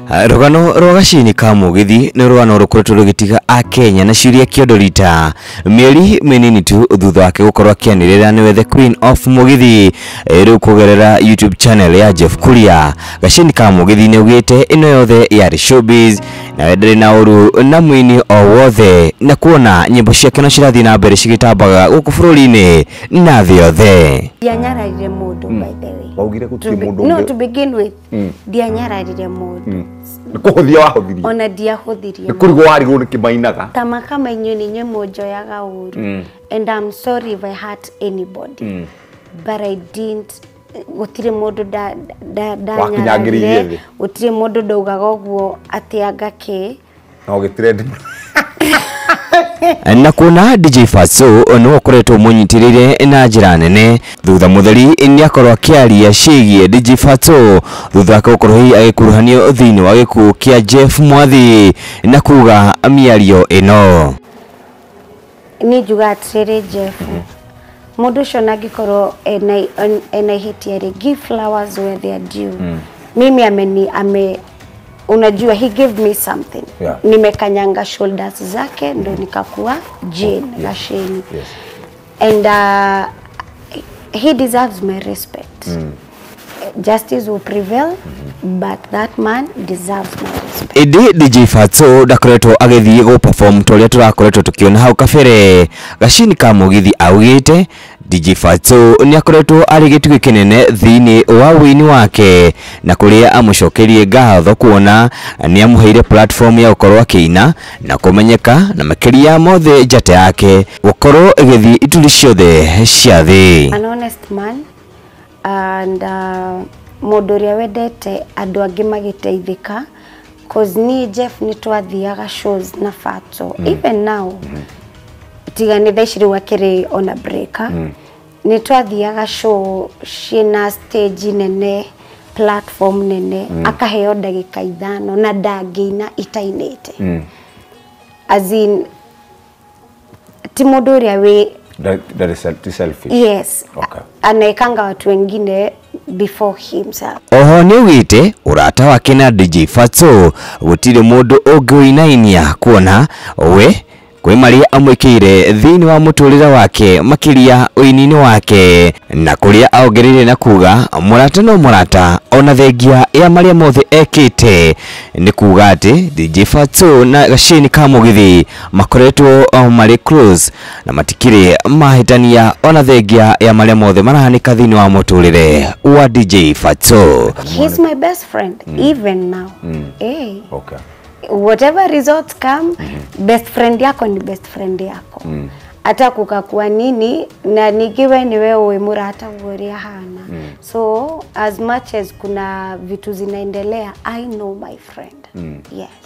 Rugano rwa Gasheni ka Mugithi ni rugano rukoretwo rugitiga a Kenya na ciuria kiondorita mieri minini tu thutha wake gukorwo akianirira niwe the Queen of Mugithi riu kugerera YouTube channel ya Jeff Kuria. Gasheni ka Mugithi ni ugite ino yothe yari showbiz na wendere na uru na mwini o wothe na kuona nyimbo ciake no cirathi na mbere cigitambaga guku bururi-ini na thi yothe. Dianyararire mundu by the way. Waugire gutire mundu. No, to begin with. Dianyararire mundu. Nikuhuthia wahuthirie. Ona diahuthirie. Nikurigo warigo nikimainaga. Kama inyu ni nyemo njoyaga uru. And I'm sorry if I hurt anybody. But I didn't. Gutire mundu danyararire. Gutire mundu ndaugaga uguo ati agake. No gitrend. Na kuna DJ Fatxo no ukoretwo munyitirire na njira nene thutha mutheri ni akorwo akiaria ciigie DJ Fatxo thutha wake gukorwo agikuruhanio thiini wa gikuo kia Jeff Mwathi na kuga miario ino. Ni juga atiriri Jeff. Mundu ucio nagikorwo ena hitia ri give flowers where they are due. Mimi unajua he gave me something. Nimekanyanga shoulders zake ndo nikakuwa Jane Gasheni. And he deserves my respect. Justice will prevail, but that man deserves my respect. Idi DJ Fatxo dakoretwo agithii go perform toria turakoretwo tukiona hau kabere. Gasheni ka Mugithi augite DJ Fatxo ni akoretwo ari gitugi kinene thiini wa wini wake na kuria amucokerie ngatho kuona ni amuheire platform ya gukorwo akiina na kumenyeka na makiria mothe njate yake gukorwo igithi ituri ciothe cia thi. An honest man and mundu uria wendete andu angi magiteithika cause ni Jeff ni twathiaga shows na Fatxo even now tigani thaici wakiri on a break ni twathiaga show cina stage nene platform nene akaheo ndagika 5 na ndangina itainete as in ti mundu uria we that is selfish. Yes. Okay. Anaikanga watu wengine before himself. Oho ni ugite urata wake na DJ Fatxo gutire mundu ungiinainia kuona we kwi maria amwikire thiini wa muturira wake makiria uinini wake na kuria aongereire na kuga murata no murata ona thengia ya maria mothe ekite ni kuga ati DJ Fatxo na Gasheni ka Mugithi makoretwo mari close na matikire mahitania ona thengia ya maria mothe marahanika thiini wa muturire wa DJ Fatxo. He's my best friend even now. Okay. Whatever results come, best friend yako ni best friend yako. Hata kukakuwa nini na nikiwe ni wewe uwe murata uoria hana. So as much as kuna vitu zinaendelea, I know my friend. Yes.